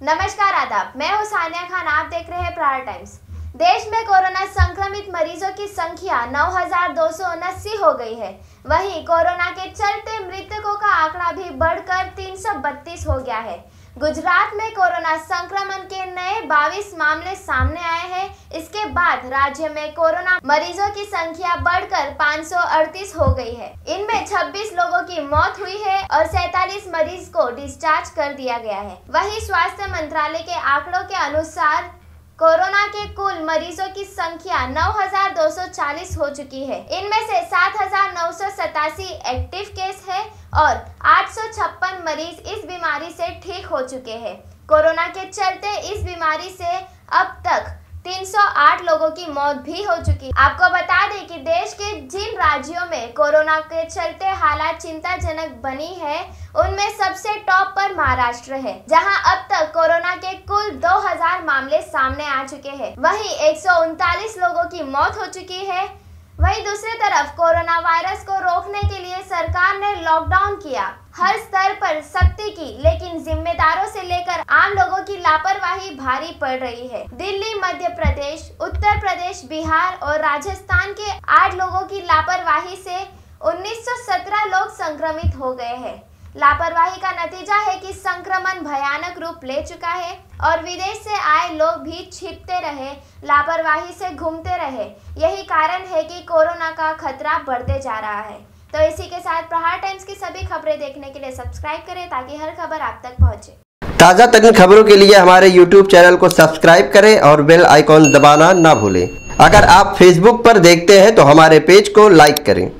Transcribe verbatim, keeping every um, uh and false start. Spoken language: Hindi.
नमस्कार आदाब, मैं हूं सानिया खान। आप देख रहे हैं प्रहार टाइम्स। देश में कोरोना संक्रमित मरीजों की संख्या नौ हजार दो सौ उनासी हो गई है। वहीं कोरोना के चलते मृतकों का आंकड़ा भी बढ़कर तीन सौ बत्तीस हो गया है। गुजरात में कोरोना संक्रमण के नए बाईस मामले सामने आए हैं। इसके बाद राज्य में कोरोना मरीजों की संख्या बढ़कर पाँच सौ अड़तीस हो गई है। इनमें छब्बीस लोगों की मौत हुई है और सैंतालीस मरीज को डिस्चार्ज कर दिया गया है। वहीं स्वास्थ्य मंत्रालय के आंकड़ों के अनुसार कोरोना के कुल मरीजों की संख्या नौ हजार दो सौ चालीस हो चुकी है। इनमें से सात हजार नौ सौ सतासी एक्टिव केस है और आठ सौ छप्पन मरीज इस बीमारी से ठीक हो चुके हैं। कोरोना के चलते इस बीमारी से अब तक तीन सौ आठ लोगों की मौत भी हो चुकी। आपको बता दें कि देश के जिन राज्यों में कोरोना के चलते हालात चिंताजनक बनी है, उनमें सबसे टॉप पर महाराष्ट्र है, जहां अब तक कोरोना के कुल दो हजार मामले सामने आ चुके हैं। वहीं एक सौ उनतालीस लोगों की मौत हो चुकी है। वहीं दूसरी तरफ कोरोना वायरस को रोकने के लिए सरकार ने लॉकडाउन किया, हर स्तर पर सख्ती की, लेकिन जिम्मेदारों से लेकर आम लोगों की लापरवाही भारी पड़ रही है। दिल्ली, मध्य प्रदेश, उत्तर प्रदेश, बिहार और राजस्थान के आठ लोगों की लापरवाही से उन्नीस सौ सत्रह लोग संक्रमित हो गए हैं। लापरवाही का नतीजा है कि संक्रमण भयानक रूप ले चुका है और विदेश से आए लोग भी छिपते रहे, लापरवाही से घूमते रहे। यही कारण है कि कोरोना का खतरा बढ़ते जा रहा है। तो इसी के साथ प्रहार टाइम्स की सभी खबरें देखने के लिए सब्सक्राइब करें ताकि हर खबर आप तक पहुंचे। ताज़ा तरीन खबरों के लिए हमारे यूट्यूब चैनल को सब्सक्राइब करें और बेल आइकॉन दबाना ना भूलें। अगर आप फेसबुक पर देखते हैं तो हमारे पेज को लाइक करें।